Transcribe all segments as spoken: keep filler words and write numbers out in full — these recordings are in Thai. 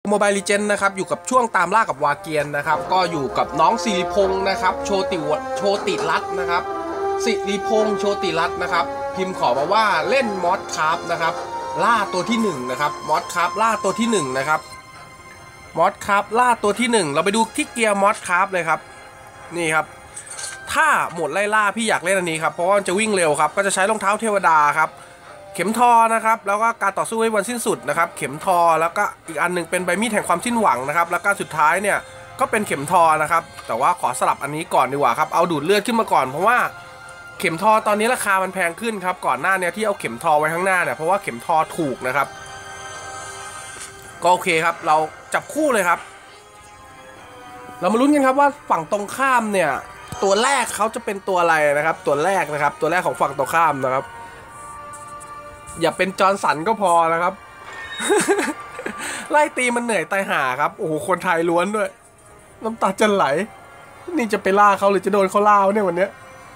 โมบายลีเจนด์นะครับอยู่กับช่วงตามล่ากับวาเกียนนะครับก็อยู่กับน้องสิริพงศ์นะครับโชติโชติรัตน์นะครับสิริพงศ์โชติรัตน์นะครับพิมพ์ขอมาว่าเล่นมอสคราฟนะครับล่าตัวที่หนึ่งนะครับมอสคราฟล่าตัวที่หนึ่งนะครับมอสคราฟล่าตัวที่หนึ่งเราไปดูที่เกียร์มอสคราฟเลยครับนี่ครับถ้าหมดไล่ล่าพี่อยากเล่นอันนี้ครับเพราะว่ามันจะวิ่งเร็วครับก็จะใช้รองเท้าเทวดาครับเข็มทอนะครับแล้วก็การต่อสู้ให้วันสิ้นสุดนะครับเข็มทอแล้วก็อีกอันหนึ่งเป็นใบมีดแห่งความสิ้นหวังนะครับแล้วก็สุดท้ายเนี่ยก็เป็นเข็มทอนะครับแต่ว่าขอสลับอันนี้ก่อนดีกว่าครับเอาดูดเลือดขึ้นมาก่อนเพราะว่าเข็มทอตอนนี้ราคามันแพงขึ้นครับก่อนหน้านี้ที่เอาเข็มทอไว้ข้างหน้าเนี่ยเพราะว่าเข็มทอถูกนะครับก็โอเคครับเราจับคู่เลยครับเรามาลุ้นกันครับว่าฝั่งตรงข้ามเนี่ยตัวแรกเขาจะเป็นตัวอะไรนะครับตัวแรกนะครับตัวแรกของฝั่งตรงข้ามนะครับอย่าเป็นจอร์นสันก็พอนะครับ ไล่ตีมันเหนื่อยตายห่าครับโอ้โหคนไทยล้วนด้วยน้ำตาจะไหลนี่จะไปล่าเขาหรือจะโดนเขาล่าเนี่ยวันนี้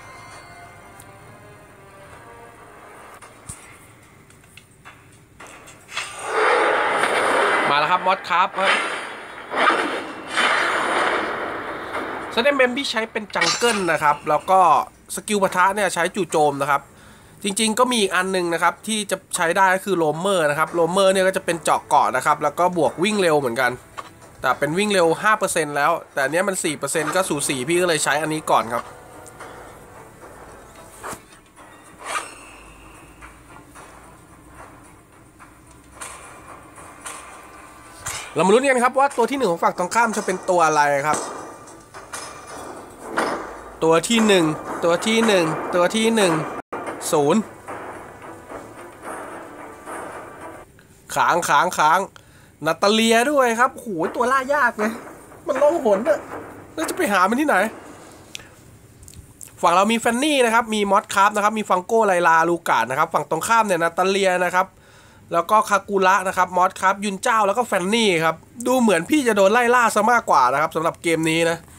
มาแล้วครับมอสครับสเนมเมมที่ใช้เป็นจังเกิลนะครับแล้วก็สกิลปะทะเนี่ยใช้จู่โจมนะครับจริงๆก็มีอีกอันนึงนะครับที่จะใช้ได้ก็คือโรเมอร์นะครับโรเมอร์เนี่ยก็จะเป็นเจาะเกาะนะครับแล้วก็บวกวิ่งเร็วเหมือนกันแต่เป็นวิ่งเร็ว ห้าเปอร์เซ็นต์ แล้วแต่อันนี้มัน สี่เปอร์เซ็นต์ ก็สูสีพี่ก็เลยใช้อันนี้ก่อนครับเรามาลุ้นกันครับว่าตัวที่หนึ่งของฝั่งตรงข้ามจะเป็นตัวอะไรครับตัวที่หนึ่งตัวที่หนึ่งตัวที่หนึ่งศูนย์ค้างค้างค้างนาตาเลียด้วยครับโหตัวล่ายากเลยมันล่องหนอะแล้วจะไปหามันที่ไหนฝั่งเรามีแฟนนี่นะครับมีมอสคราฟนะครับมีฟังโก้ไลลาลูกาดนะครับฝั่งตรงข้ามเนี่ยนาตาเลียนะครับแล้วก็คากุระนะครับมอสคราฟยุนเจ้าแล้วก็แฟนนี่ครับดูเหมือนพี่จะโดนไล่ล่าซะมากกว่านะครับสำหรับเกมนี้นะ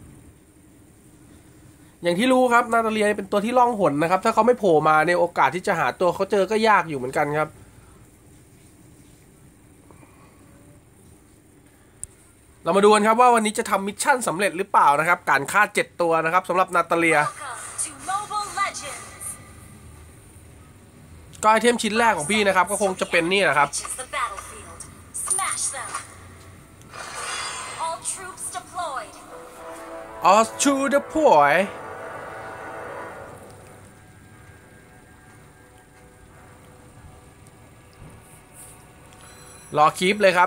อย่างที่รู้ครับนาตาเลียเป็นตัวที่ล่องหนนะครับถ้าเขาไม่โผล่มาในโอกาสที่จะหาตัวเขาเจอก็ยากอยู่เหมือนกันครับเรามาดูกันครับว่าวันนี้จะทำมิชชั่นสำเร็จหรือเปล่านะครับการฆ่าเจ็ดตัวนะครับสำหรับนาตาเลียก็ไอเทมชิ้นแรกของพี่นะครับก็คงจะเป็นนี่แหละครับ All to the point รอคลิปเลยครับ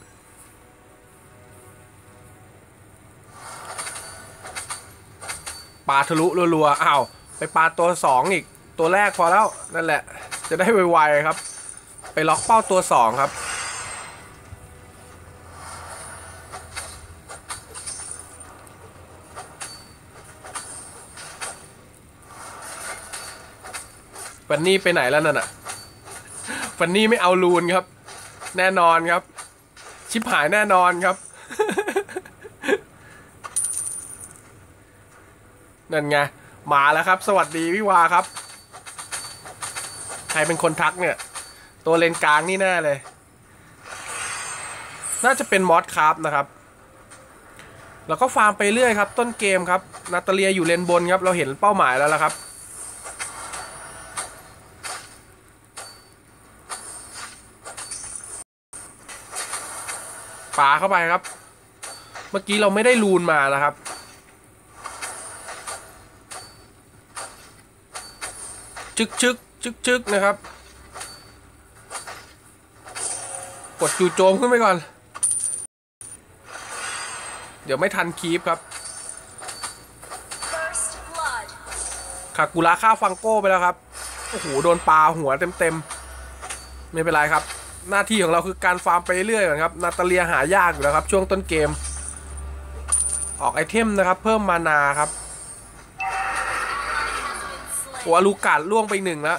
ปาทะลุรัวๆอ้าวไปปาตัวสองอีกตัวแรกพอแล้วนั่นแหละจะได้ไวๆครับไปล็อกเป้าตัวสองครับฟันนี่ไปไหนแล้วนั่นน่ะฟันนี่ไม่เอาลูนครับแน่นอนครับชิบหายแน่นอนครับนั่นไงมาแล้วครับสวัสดีพี่วาครับใครเป็นคนทักเนี่ยตัวเลนกลางนี่แน่เลยน่าจะเป็นมอสคราฟนะครับแล้วก็ฟาร์มไปเรื่อยครับต้นเกมครับนาตาเลียอยู่เลนบนครับเราเห็นเป้าหมายแล้วละครับปาเข้าไปครับเมื่อกี้เราไม่ได้ลูนมานะครับจึกจึกจึกจึกนะครับกดจู่โจมขึ้นไปก่อนเดี๋ยวไม่ทันคีปครับคากุระฆ่าฟังโก้ไปแล้วครับโอ้โหโดนปลาหัวเต็มๆไม่เป็นไรครับหน้าที่ของเราคือการฟาร์มไปเรื่อยๆก่อนครับนาตาเลียหายากอยู่แล้วครับช่วงต้นเกมออกไอเทมนะครับเพิ่มมานาครับโอ้ลูกาดล่วงไปหนึ่งแล้ว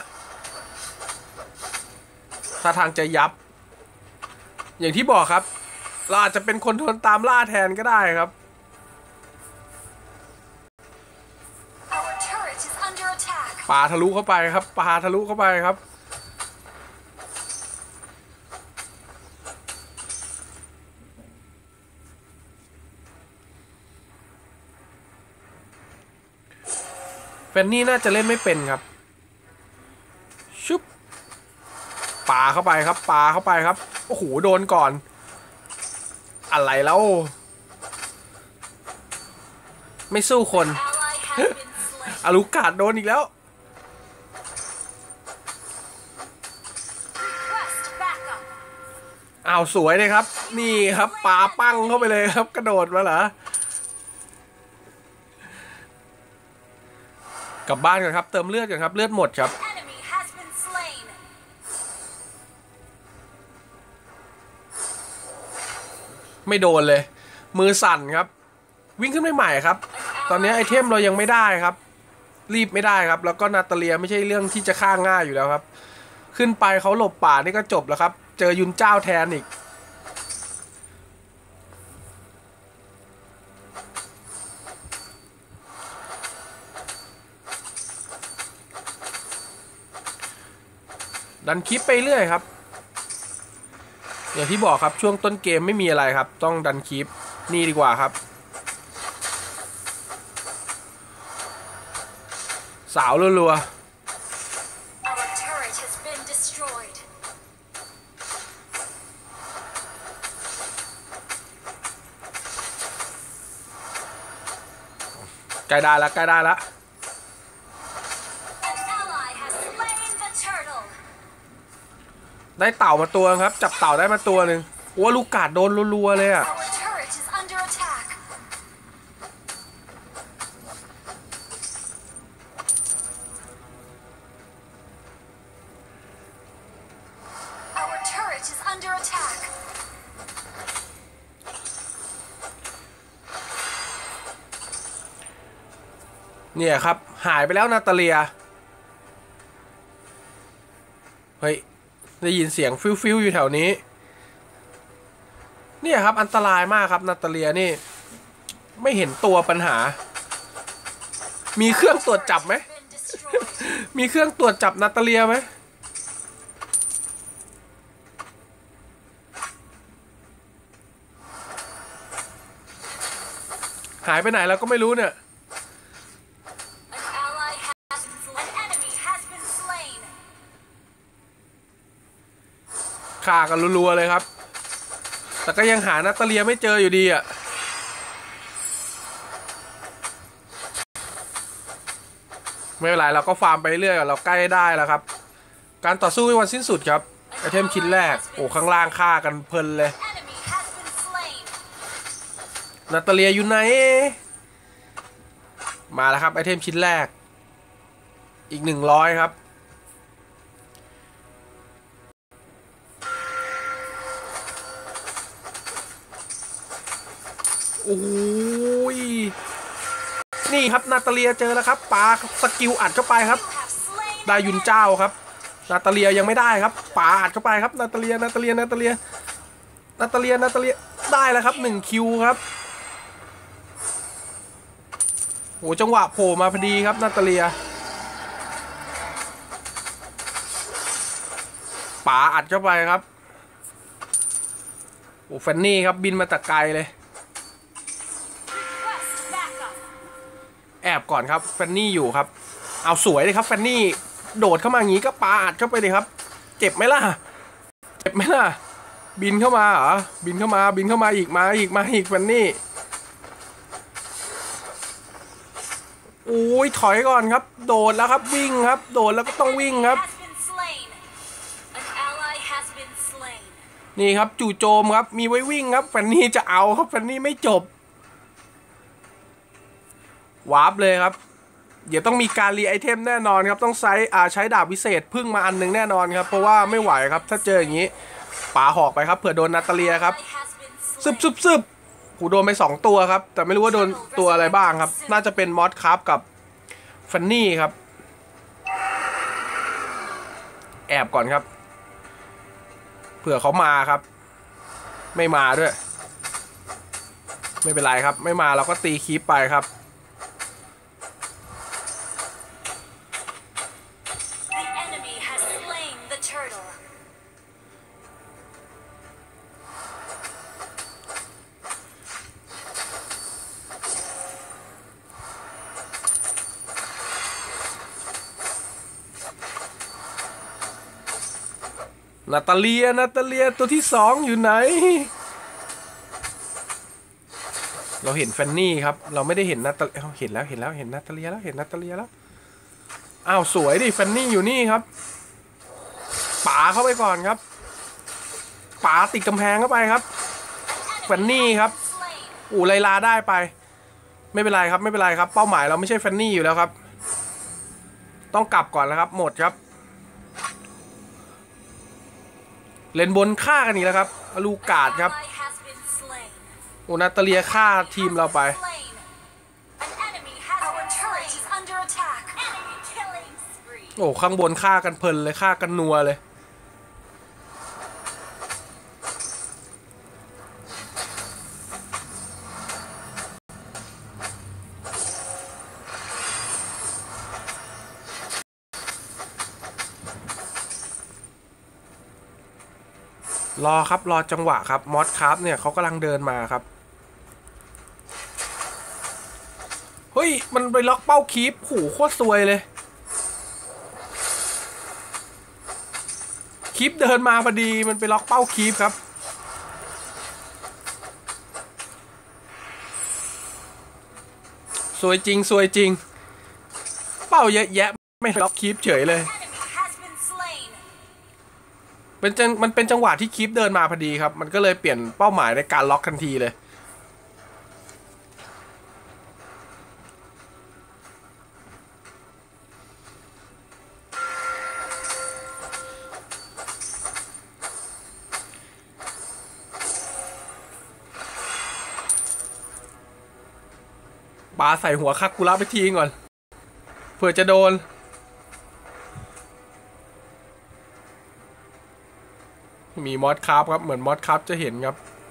ท่าทางจะยับอย่างที่บอกครับเราอาจจะเป็นคนทนตามล่าแทนก็ได้ครับปาทะลุเข้าไปครับปาทะลุเข้าไปครับนนี่น่าจะเล่นไม่เป็นครับชุบปาเข้าไปครับปาเข้าไปครับโอ้โหโดนก่อนอะไรแล้วไม่สู้คนอาลูกาดโดนอีกแล้วอ้าวสวยเลยครับนี่ครับปาปั้งเข้าไปเลยครับกระโดดมาเหรอกลับบ้านกันครับเติมเลือดกันครับเลือดหมดครับไม่โดนเลยมือสั่นครับวิ่งขึ้นไปใหม่ครับตอนนี้ไอเทมเรายังไม่ได้ครับรีบไม่ได้ครับแล้วก็นาตาเลียไม่ใช่เรื่องที่จะฆ่าง่ายอยู่แล้วครับขึ้นไปเขาหลบป่านี่ก็จบแล้วครับเจอยุนเจ้าแทนอีกดันคลิปไปเรื่อยครับอย่างที่บอกครับช่วงต้นเกมไม่มีอะไรครับต้องดันคลิปนี่ดีกว่าครับสาวรัวๆใกล้ได้แล้วใกล้ได้แล้วได้เต่ามาตัวครับจับเต่าได้มาตัวหนึ่งโอ้ลูกกาดโดนรัวๆเลยอ่ะเนี่ยครับหายไปแล้วนาตาเลียเฮ้ยได้ยินเสียงฟิวฟิวอยู่แถวนี้เนี่ยครับอันตรายมากครับนาตาเลียนี่ไม่เห็นตัวปัญหามีเครื่องตรวจจับไหม มีเครื่องตรวจจับนาตาเลียไหมหายไปไหนแล้วก็ไม่รู้เนี่ยฆ่ากันรัวๆเลยครับแต่ก็ยังหานาตาเลียไม่เจออยู่ดีอ่ะไม่เป็นไรเราก็ฟาร์มไปเรื่อยเราใกล้ได้แล้วครับการต่อสู้ไม่วันสิ้นสุดครับไอเทมชิ้นแรกโอ้ข้างล่างฆ่ากันเพลินเลยนาตาเลียอยู่ไหนมาแล้วครับไอเทมชิ้นแรกอีกหนึ่งร้อยครับโอ้ยนี่ครับนาตาเลียเจอแล้วครับปาสกิลอัดเข้าไปครับได้ยุนเจ้าครับนาตาเลียยังไม่ได้ครับปาอัดเข้าไปครับนาตาเลียนาตาเลียนาตาเลียนาตาเลียนาตาเลียได้แล้วครับหนึ่งคิวครับโอ้จังหวะโผล่มาพอดีครับนาตาเลียปาอัดเข้าไปครับโอ้แฟนนี่ครับบินมาแต่ไกลเลยแอบก่อนครับแฟนนี่อยู่ครับเอาสวยเลยครับแฟนนี่โดดเข้ามาอย่างนี้ก็ปาอัดเข้าไปเลยครับเจ็บไหมล่ะเจ็บไหมล่ะบินเข้ามาเหรอบินเข้ามาบินเข้ามาอีกมาอีกมาอีกแฟนนี่โอ้ยถอยก่อนครับโดดแล้วครับวิ่งครับโดดแล้วก็ต้องวิ่งครับนี่ครับจู่โจมครับมีไว้วิ่งครับแฟนนี่จะเอาครับแฟนนี่ไม่จบวาร์ปเลยครับเดี๋ยวต้องมีการรีไอเทมแน่นอนครับต้องใช้อ่าใช้ดาบวิเศษพึ่งมาอันหนึ่งแน่นอนครับเพราะว่าไม่ไหวครับถ้าเจออย่างนี้ป่าหอกไปครับเผื่อโดนนาตาเลียครับซึบซึบซึบหูโดนไปสองตัวครับแต่ไม่รู้ว่าโดนตัวอะไรบ้างครับน่าจะเป็นมอสครับกับฟันนี่ครับแอบก่อนครับเผื่อเขามาครับไม่มาด้วยไม่เป็นไรครับไม่มาเราก็ตีคีปไปครับนาตาเลียนาตาเลียตัวที่สองอยู่ไหนเราเห็นแฟนนี่ครับเราไม่ได้เห็นนาตาเห็นแล้วเห็นแล้วเห็นนาตาเลียแล้วเห็นนาตาเลียแล้วอ้าวสวยดิแฟนนี่อยู่นี่ครับป๋าเข้าไปก่อนครับป๋าติดกำแพงเข้าไปครับแฟนนี่ครับอู่ไลลาได้ไปไม่เป็นไรครับไม่เป็นไรครับเป้าหมายเราไม่ใช่แฟนนี่อยู่แล้วครับต้องกลับก่อนแล้วครับหมดครับเลนบนฆ่ากันอีกแล้วครับอลูกาดครับโอนาตาเลียฆ่าทีมเราไปโอ้ข้างบนฆ่ากันเพลินเลยฆ่ากันนัวเลยรอครับรอจังหวะครับมอสคราฟเนี่ยเขากำลังเดินมาครับเฮ้ยมันไปล็อกเป้าคีปโหโคตรซวยเลยคีปเดินมาพอดีมันไปล็อกเป้าคีปครับซวยจริงซวยจริงเป้าเยอะแยะไม่ล็อกคีปเฉยเลยเป็นจังมันเป็นจังหวะที่คีปเดินมาพอดีครับมันก็เลยเปลี่ยนเป้าหมายในการล็อกทันทีเลยปาใส่หัวคักกุระไปทีก่อนเผื่อจะโดนมีมอสคราฟครับเหมือนมอสคราฟจะเห็นครับ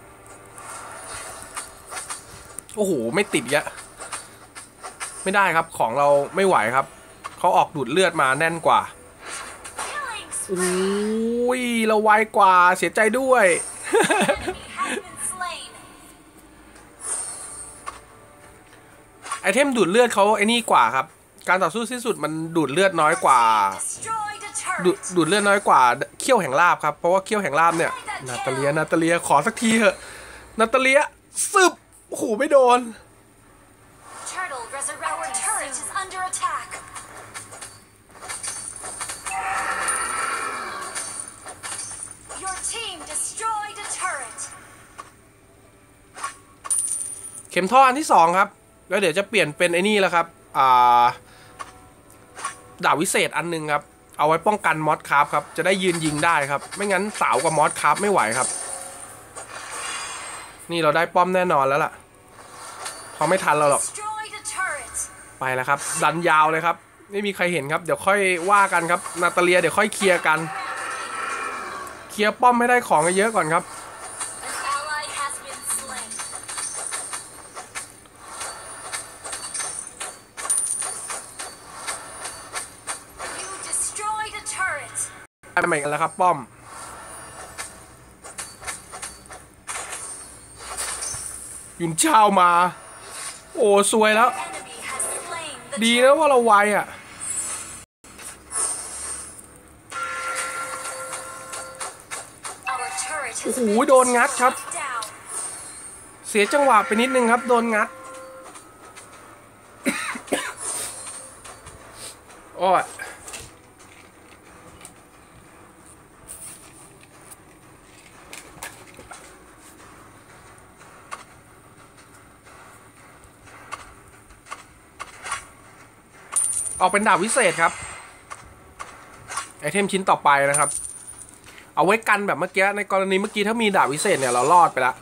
โอ้โหไม่ติดยะไม่ได้ครับของเราไม่ไหวครับเขาออกดูดเลือดมาแน่นกว่าโอ้ยเราไวกว่าเสียใจด้วย ไอเทมดูดเลือดเขาไอ้นี่กว่าครับการต่อสู้สิ้นสุดมันดูดเลือดน้อยกว่าดูดูดเลือดน้อยกว่าเขี้ยวแห่งลาบครับเพราะว่าเขี้ยวแห่งลาบเนี่ยนาตาเลียนาตาเลียขอสักทีเถอะนาตาเลียซึบโอ้โหไม่โดนเข็มท่ออันที่สองครับแล้วเดี๋ยวจะเปลี่ยนเป็นไอ้นี่แล้วครับอ่าดาบวิเศษอันนึงครับเอาไว้ป้องกันมอสคราฟครับจะได้ยืนยิงได้ครับไม่งั้นสาวกับมอสคราฟไม่ไหวครับนี่เราได้ป้อมแน่นอนแล้วล่ะเขาไม่ทันเราหรอกไปแล้วครับดันยาวเลยครับไม่มีใครเห็นครับเดี๋ยวค่อยว่ากันครับนาตาเลียเดี๋ยวค่อยเคลียร์กันเคลียร์ป้อมไม่ได้ของเยอะก่อนครับได้ใหม่กันแล้วครับป้อมยุนเช่ามาโอ้ซวยแล้วดีนะว่าเราไวอ่ะโอ้โหโดนงัดครับเสียจังหวะไปนิดนึงครับโดนงัดโอ้ยออกเป็นดาบวิเศษครับไอเทมชิ้นต่อไปนะครับเอาไว้กันแบบเมื่อกี้ในกรณีเมื่อกี้ถ้ามีดาบวิเศษเนี่ยเรารอดไปแล้ว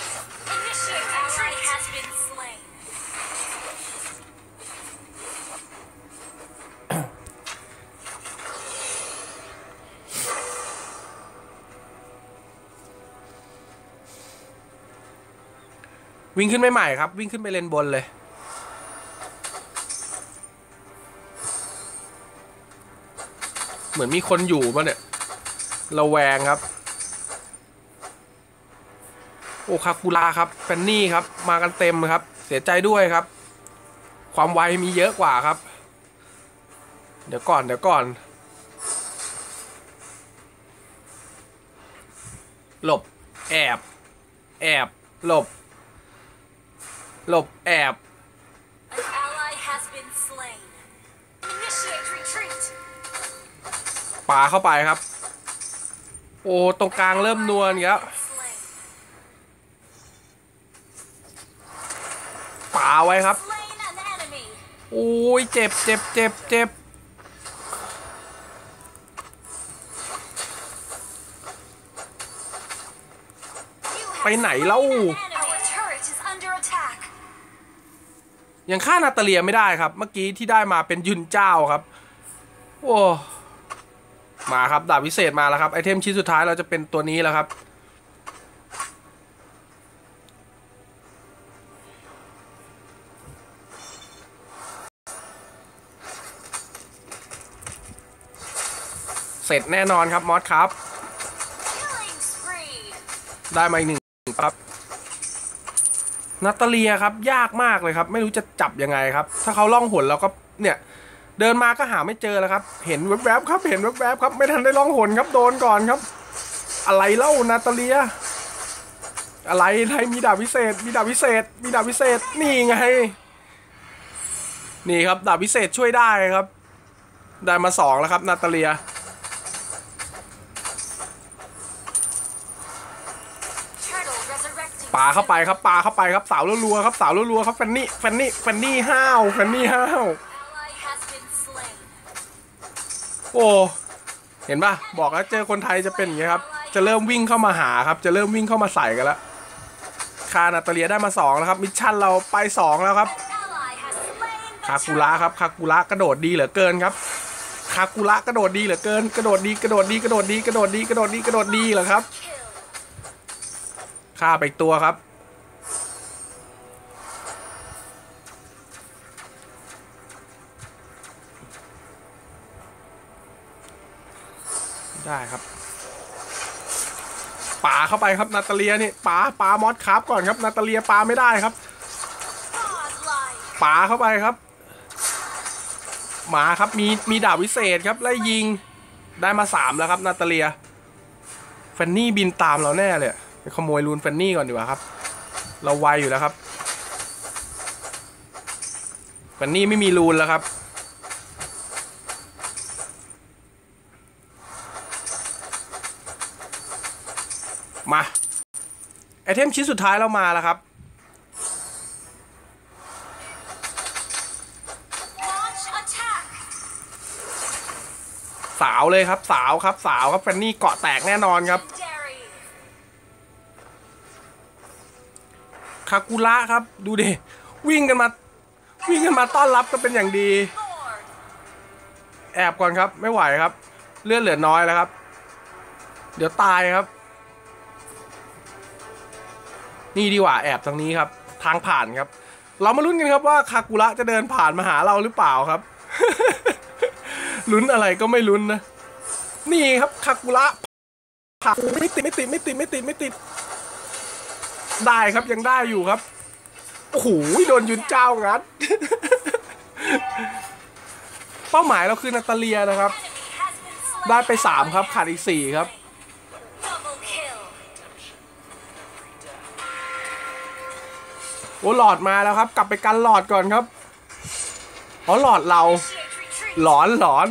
วิ่งขึ้นไปใหม่ครับวิ่งขึ้นไปเลนบนเลยเหมือนมีคนอยู่ป่ะเนี่ยระแวงครับโอ้คาคูล่าครับแฟนนี่ครับมากันเต็มครับเสียใจด้วยครับความไวมีเยอะกว่าครับเดี๋ยวก่อนเดี๋ยวก่อนหลบแอบแอบหลบหลบแอบปาเข้าไปครับโอ้ตรงกลางเริ่มนวลแล้วปาไว้ครับโอ้ยเจ็บเจ็บเจ็บเจ็บไปไหนเล่ายังฆ่านาตาเลียไม่ได้ครับเมื่อกี้ที่ได้มาเป็นยุนเจ้าครับโอ้มาครับดาบวิเศษมาแล้วครับไอเทมชิ้นสุดท้ายเราจะเป็นตัวนี้แล้วครับเสร็จแน่นอนครับมอสครับได้มาอีกหนึ่งครับนาตาเลียครับยากมากเลยครับไม่รู้จะจับยังไงครับถ้าเขาล่องหนแล้วก็เนี่ยเดินมาก็หาไม่เจอแล้วครับเห็นแวบๆครับเห็นแวบๆครับไม่ทันได้ล่องหนครับโดนก่อนครับอะไรเล่านาตาเลียอะไรไทยมีดาบวิเศษมีดาบวิเศษมีดาบวิเศษนี่ไงนี่ครับดาบวิเศษช่วยได้ครับได้มาสองแล้วครับนาตาเลียปาเข้าไปครับปาเข้าไปครับสาวรัวๆครับสาวรัวๆครับแฟนนี่แฟนนี่แฟนนี่ห้าวแฟนนี่ห้าวโอ้เห็นป่ะบอกแล้วเจอคนไทยจะเป็นอย่างนี้ครับจะเริ่มวิ่งเข้ามาหาครับจะเริ่มวิ่งเข้ามาใส่กันแล้วคานาตาเลียได้มาสองแล้วครับมิชชั่นเราไปสองแล้วครับคากุระครับคากุระกระโดดดีเหลือเกินครับคากุระกระโดดดีเหลือเกินกระโดดดีกระโดดดีกระโดดดีกระโดดดีกระโดดดีกระโดดดีเหรอครับฆ่าไปอีกตัวครับได้ครับปาเข้าไปครับนาตาเลียนี่ปาปามอสครับก่อนครับนาตาเลียปาไม่ได้ครับปาเข้าไปครับมาครับมีมีดาบวิเศษครับไล่ยิงได้มาสามแล้วครับนาตาเลียแฟนนี่บินตามเราแน่เลยไปขโมยรูนแฟนนี่ก่อนดีกว่าครับเราไวอยู่แล้วครับแฟนนี่ไม่มีรูนแล้วครับมาไอเทมชิ้นสุดท้ายเรามาแล้วครับสาวเลยครับสาวครับสาวครับแฟนนี่เกาะแตกแน่นอนครับคากุระครับดูดิวิ่งกันมาวิ่งกันมาต้อนรับก็เป็นอย่างดีแอบก่อนครับไม่ไหวครับเลือดเหลือน้อยแล้วครับเดี๋ยวตายครับนี่ดีกว่าแอบทางนี้ครับทางผ่านครับเรามาลุ้นกันครับว่าคากุระจะเดินผ่านมาหาเราหรือเปล่าครับ ลุ้นอะไรก็ไม่ลุ้นนะนี่ครับคากุระผ่านไม่ติดไม่ติดไม่ติดไม่ติดไม่ติดได้ครับยังได้อยู่ครับโอ้โหโดนยุนเจ้างัด เป้าหมายเราคือนาตาเลียนะครับได้ไปสามครับขาดอีกสี่ครับโอ้หลอดมาแล้วครับกลับไปกันหลอดก่อนครับอ๋อหลอดเราหลอนหลอน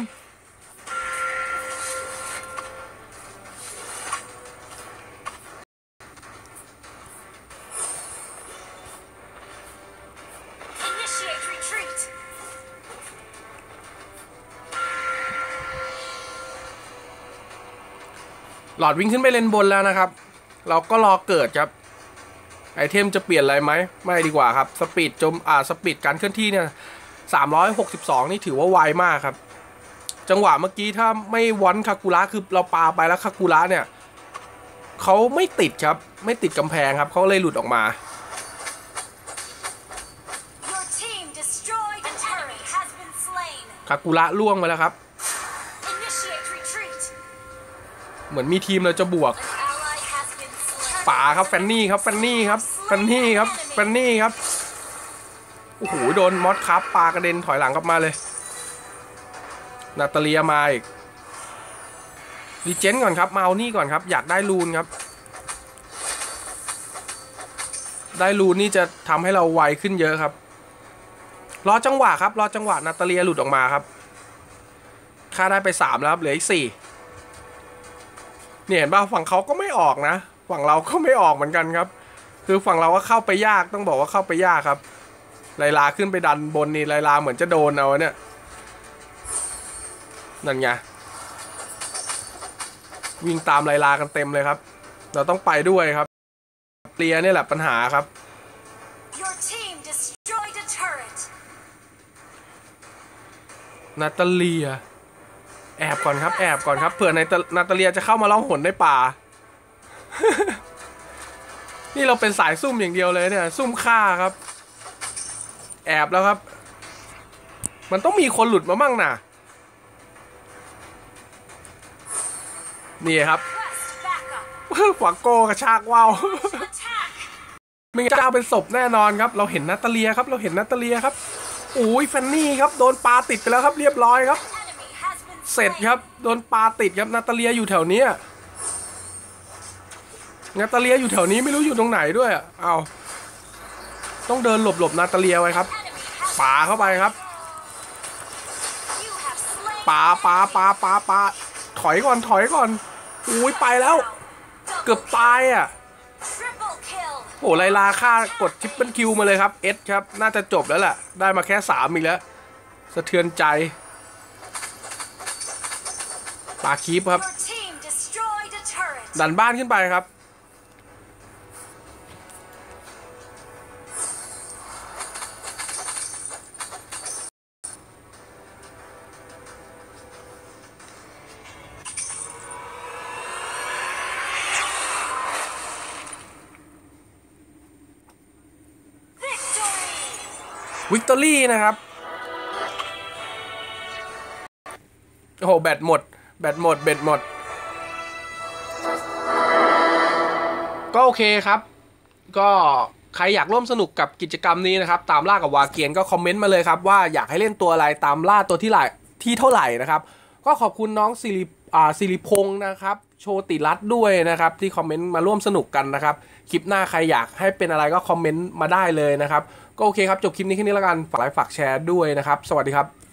หลอดวิ่งขึ้นไปเลนบนแล้วนะครับเราก็รอเกิดครับไอเทมจะเปลี่ยนอะไรไหมไม่ดีกว่าครับสปีดจมอ่าสปีดการเคลื่อนที่เนี่ยสามร้อยหกสิบสองนี่ถือว่าไวมากครับจังหวะเมื่อกี้ถ้าไม่วอนคากุระคือเราปาไปแล้วคากุระเนี่ยเขาไม่ติดครับไม่ติดกำแพงครับเขาเลยหลุดออกมาคากุระล่วงไปแล้วครับเหมือนมีทีมเราจะบวกป่าครับแฟนนี่ครับแฟนนี่ครับแฟนนี่ครับแฟนนี่ครับโอ้โหโดนมอสครับปากระเด็นถอยหลังกลับมาเลยนาตาเลียมาอีกรีเจนก่อนครับมาเอานี่ก่อนครับอยากได้รูนครับได้รูนี่จะทำให้เราไวขึ้นเยอะครับรอจังหวะครับรอจังหวะนาตาเลียหลุดออกมาครับค่าได้ไปสามแล้วครับเหลืออีกสี่เนี่ยเห็นป่ะฝั่งเขาก็ไม่ออกนะฝั่งเราก็ไม่ออกเหมือนกันครับคือฝั่งเราก็เข้าไปยากต้องบอกว่าเข้าไปยากครับไลลาขึ้นไปดันบนนี่ไลลาเหมือนจะโดนเอาเนี่ยนั่นไงวิ่งตามไลลากันเต็มเลยครับเราต้องไปด้วยครับเลียนี่แหละปัญหาครับนาตาเลียแอบก่อนครับแอบก่อนครับเผื่อในนาตาเลียจะเข้ามาล่องหนในป่า นี่เราเป็นสายซุ่มอย่างเดียวเลยเนี่ยซุ่มฆ่าครับแอบแล้วครับมันต้องมีคนหลุดมามั่งน่ะนี่ครับฝังโกกระชากว่าวไม่งั้นจะเอาเป็นศพแน่นอนครับเราเห็นนาตาเลียครับเราเห็นนาตาเลียครับอุ้ยแฟนนี่ครับโดนปลาติดไปแล้วครับเรียบร้อยครับเสร็จครับโดนปลาติดครับนาตาเลียอยู่แถวนี้นาตาเลียอยู่แถวนี้ไม่รู้อยู่ตรงไหนด้วยเอาต้องเดินหลบหลบนาตาเลียไว้ครับป่าเข้าไปครับป่าป่าป่าป่าป่าถอยก่อนถอยก่อนอุ้ยไปแล้วเกือบตายอ่ะโอ้ไลลาฆ่ากดทริปเปิลคิวมาเลยครับเอสครับน่าจะจบแล้วแหละได้มาแค่สามอีกแล้วสะเทือนใจป่าคีปครับดันบ้านขึ้นไปครับวิกตอรี่นะครับโอ้โหแบตหมดแบตหมดแบตหมดก็โอเคครับก็ใครอยากร่วมสนุกกับกิจกรรมนี้นะครับตามล่ากับวาเกียนก็คอมเมนต์มาเลยครับว่าอยากให้เล่นตัวอะไรตามล่าตัวที่ไหลที่เท่าไหร่นะครับก็ขอบคุณน้องสิริอ่าสิริพงศ์นะครับโชติรัตน์ด้วยนะครับที่คอมเมนต์มาร่วมสนุกกันนะครับคลิปหน้าใครอยากให้เป็นอะไรก็คอมเมนต์มาได้เลยนะครับก็โอเคครับจบคลิปนี้แค่นี้แล้วกันฝากไลค์ฝากแชร์ด้วยนะครับสวัสดีครับ